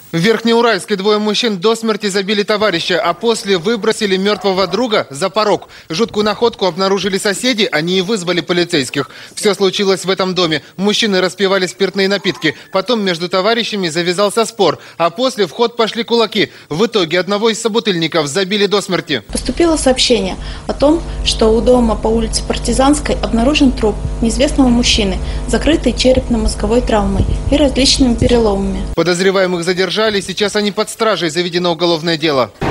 В Верхнеуральске двое мужчин до смерти забили товарища, а после выбросили мертвого друга за порог. Жуткую находку обнаружили соседи, они и вызвали полицейских. Все случилось в этом доме. Мужчины распивали спиртные напитки. Потом между товарищами завязался спор, а после в ход пошли кулаки. В итоге одного из собутыльников забили до смерти. Поступило сообщение о том, что у дома по улице Партизанской обнаружен труп неизвестного мужчины, закрытый черепно-мозговой травмой и различными переломами. Подозреваемых задержали, сейчас они под стражей, заведено уголовное дело.